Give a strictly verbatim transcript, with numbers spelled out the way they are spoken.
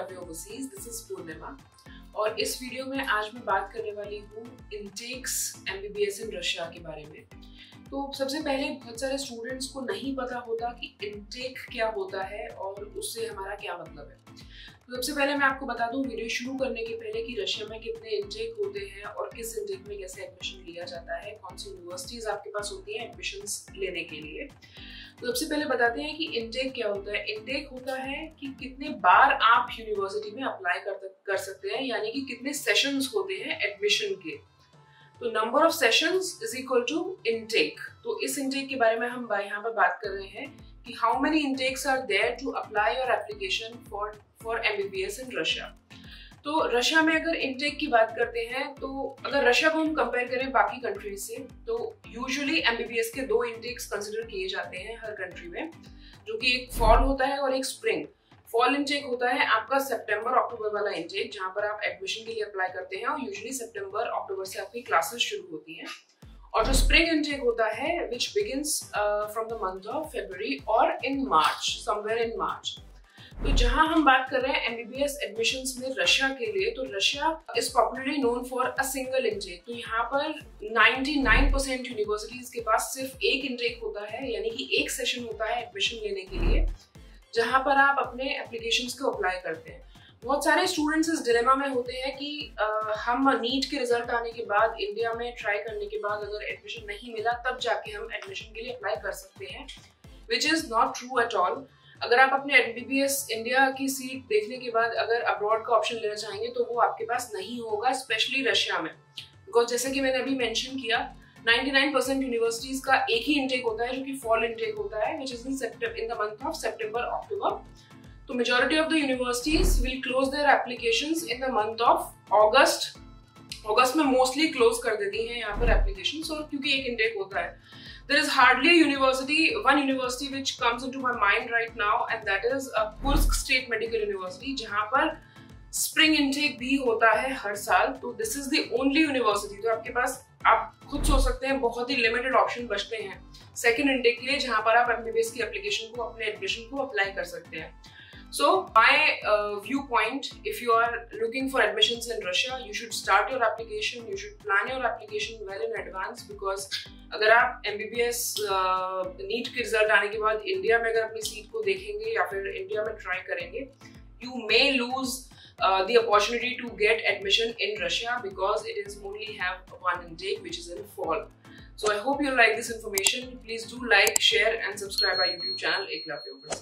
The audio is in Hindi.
Eklavya overseas. This is Purnima और इस वीडियो में आज मैं बात करने वाली हूँ इंटेक्स एमबीबीएस इन रशिया के बारे में। तो सबसे पहले बहुत सारे स्टूडेंट्स को नहीं पता होता कि इंटेक क्या होता है और उससे हमारा क्या मतलब है। तो सबसे पहले मैं आपको बता दूं वीडियो शुरू करने के पहले कि रशिया में कितने इंटेक होते हैं और किस इंटेक में कैसे एडमिशन लिया जाता है, कौन सी यूनिवर्सिटीज आपके पास होती हैं एडमिशंस लेने के लिए। तो सबसे पहले बताते हैं कि इंटेक क्या होता है। इंटेक होता है कि कितने बार आप यूनिवर्सिटी में अप्लाई कर, कर सकते हैं, यानी कि कितने सेशंस होते हैं एडमिशन के। तो number of sessions is equal to intake. तो इस इंटेक के बारे में हम यहाँ पर बात कर रहे हैं कि how many intakes are there to apply your application for for MBBS in Russia. तो रशिया में अगर इंटेक की बात करते हैं तो अगर रशिया को हम कंपेयर करें बाकी कंट्रीज से तो यूजुअली एमबीबीएस के दो इंटेक्स कंसिडर किए जाते हैं हर कंट्री में, जो कि एक फॉल होता है और एक स्प्रिंग। फॉल इंटेक होता है आपका सितंबर अक्टूबर वाला इंटेक, जहां पर आप एडमिशन के लिए अप्लाई करते हैं और यूजुअली सितंबर अक्टूबर से आपकी क्लासेस शुरू होती हैं। और जो स्प्रिंग इंटेक होता है which begins from the month of February और इन मार्च, समवेयर इन मार्च। तो जहां हम बात कर रहे हैं एमबीबीएस एडमिशंस में रशिया के लिए, तो Russia is popularly known for a single intake. तो यहाँ पर निन्यानवे परसेंट यूनिवर्सिटीज के पास सिर्फ एक इंटेक होता है, यानी कि एक सेशन होता है एडमिशन लेने के लिए, जहां पर आप अपने एप्लीकेशंस को अप्लाई करते हैं। बहुत सारे स्टूडेंट्स इस डिलेमा में होते हैं कि आ, हम नीट के रिजल्ट आने के बाद इंडिया में ट्राई करने के बाद अगर एडमिशन नहीं मिला तब जाके हम एडमिशन के लिए अप्लाई कर सकते हैं, which is not true at all. अगर आप अपने एमबीबीएस इंडिया की सीट देखने के बाद अगर अब्रॉड का ऑप्शन लेना चाहेंगे तो वो आपके पास नहीं होगा, स्पेशली रशिया में। बिकॉज जैसे कि मैंने अभी मेंशन किया, निन्यानवे परसेंट यूनिवर्सिटीज का एक ही इंटेक होता है जो कि फॉल इंटेक होता है, which is in September in the month of September October. तो majority of the universities will close their applications in the month of August. अगस्त में मोस्टली क्लोज कर देती हैं यहाँ पर एप्लीकेशंस, और क्योंकि एक इंटेक होता है। There is hardly a university, one university which comes into my mind right now, and that is a Kursk State Medical University, जहाँ पर spring intake भी होता है हर साल। तो this is the only university। तो आपके पास, आप खुद सोच सकते हैं, बहुत ही limited option बचते हैं second intake के लिए, जहाँ पर आप एमबीबीएस की application को, अपने admission को apply कर सकते हैं। So my uh, viewpoint, if you are looking for admissions in Russia, you should start your application, you should plan your application well in advance, because अगर आप एमबीबीएस नीट के रिजल्ट आने के बाद इंडिया में अगर अपनी सीट को देखेंगे या फिर इंडिया में ट्राई करेंगे, you may lose uh, the opportunity to get admission in Russia because it is only have one intake, which is in fall. So I hope you like this information. Please do like, share and subscribe our YouTube channel Eklavya Overseas.